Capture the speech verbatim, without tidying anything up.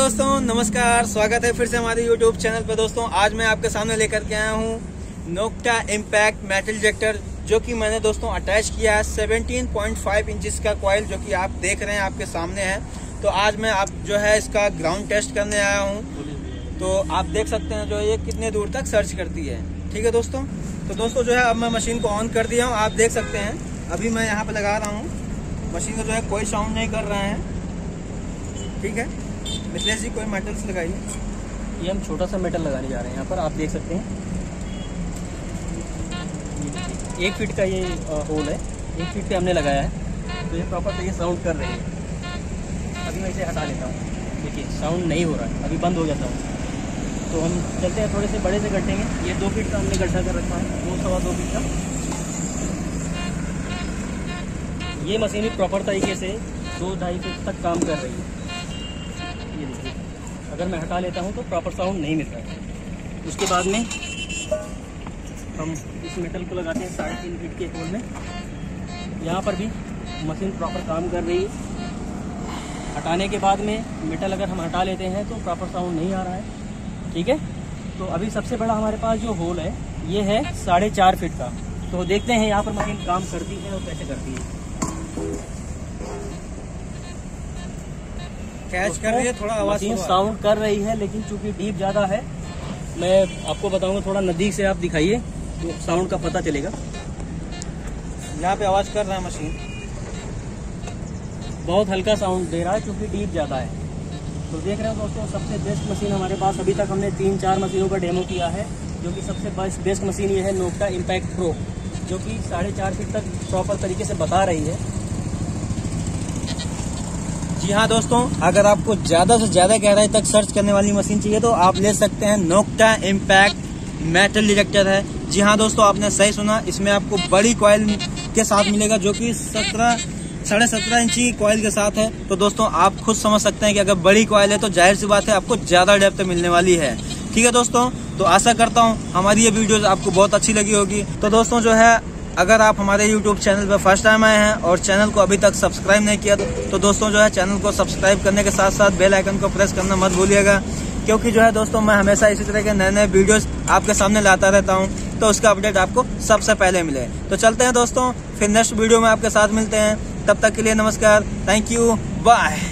दोस्तों नमस्कार, स्वागत है फिर से हमारे यूट्यूब चैनल पर। दोस्तों आज मैं आपके सामने लेकर के आया हूँ नोक्टा इम्पैक्ट मेटल डिटेक्टर, जो कि मैंने दोस्तों अटैच किया है सत्रह पॉइंट पाँच इंचेस का कॉइल, जो कि आप देख रहे हैं आपके सामने है। तो आज मैं आप जो है इसका ग्राउंड टेस्ट करने आया हूँ। तो आप देख सकते हैं जो ये कितने दूर तक सर्च करती है। ठीक है दोस्तों, तो दोस्तों जो है अब मैं मशीन को ऑन कर दिया हूँ। आप देख सकते हैं अभी मैं यहाँ पे लगा रहा हूँ। मशीन को जो है कोई साउंड नहीं कर रहा है। ठीक है मिथिलेश जी, कोई मेटल्स लगाइए। ये हम छोटा सा मेटल लगाने जा रहे हैं यहाँ पर। आप देख सकते हैं एक फीट का ये होल है, एक फीट पे हमने लगाया है। तो ये प्रॉपर तो ये साउंड कर रही है। अभी मैं इसे हटा लेता हूँ। देखिए साउंड नहीं हो रहा है, अभी बंद हो जाता हूँ। तो हम चलते हैं थोड़े से बड़े से गड्ढे में। ये दो फीट का हमने गड्ढा कर रखा है, दो सवा दो फीट का। ये मशीन भी प्रॉपर तरीके से दो ढाई फीट तक काम कर रही है। ये देखिए, अगर मैं हटा लेता हूँ तो प्रॉपर साउंड नहीं मिलता है। उसके बाद में हम इस मेटल को लगाते हैं साढ़े तीन फीट के होल में। यहाँ पर भी मशीन प्रॉपर काम कर रही है। हटाने के बाद में मेटल अगर हम हटा लेते हैं तो प्रॉपर साउंड नहीं आ रहा है। ठीक है, तो अभी सबसे बड़ा हमारे पास जो होल है ये है साढ़े चार फीट का। तो देखते हैं यहाँ पर मशीन काम करती है और कैसे करती है। कैच कर रही है, थोड़ा आवाज साउंड कर रही है, लेकिन चूंकि डीप ज्यादा है, मैं आपको बताऊंगा। थोड़ा नजदीक से आप दिखाइए तो साउंड का पता चलेगा। यहाँ पे आवाज कर रहा है मशीन, बहुत हल्का साउंड दे रहा है क्योंकि डीप ज्यादा है। तो देख रहे हो दोस्तों, सबसे बेस्ट मशीन हमारे पास। अभी तक हमने तीन चार मशीनों का डेमो किया है, जो कि सबसे बेस्ट मशीन ये है नोक्टा इम्पैक्ट प्रो, जो कि साढ़े चार फीट तक प्रॉपर तरीके से बता रही है। जी हाँ दोस्तों, अगर आपको ज्यादा से ज्यादा गहराई तक सर्च करने वाली मशीन चाहिए तो आप ले सकते हैं। नोक्टा इम्पैक्ट मेटल डिटेक्टर है। जी हाँ दोस्तों, आपने सही सुना, इसमें आपको बड़ी कॉइल के साथ मिलेगा, जो कि सत्रह साढ़े सत्रह इंची कॉइल के साथ है। तो दोस्तों आप खुद समझ सकते हैं कि अगर बड़ी कॉइल है तो जाहिर सी बात है आपको ज्यादा डेप्थ मिलने वाली है। ठीक है दोस्तों, तो आशा करता हूँ हमारी ये वीडियो आपको बहुत अच्छी लगी होगी। तो दोस्तों जो है, अगर आप हमारे यूट्यूब चैनल पर फर्स्ट टाइम आए हैं और चैनल को अभी तक सब्सक्राइब नहीं किया तो दोस्तों जो है चैनल को सब्सक्राइब करने के साथ साथ बेल आइकन को प्रेस करना मत भूलिएगा, क्योंकि जो है दोस्तों मैं हमेशा इसी तरह के नए नए वीडियोस आपके सामने लाता रहता हूं, तो उसका अपडेट आपको सबसे पहले मिले। तो चलते हैं दोस्तों, फिर नेक्स्ट वीडियो में आपके साथ मिलते हैं। तब तक के लिए नमस्कार, थैंक यू, बाय।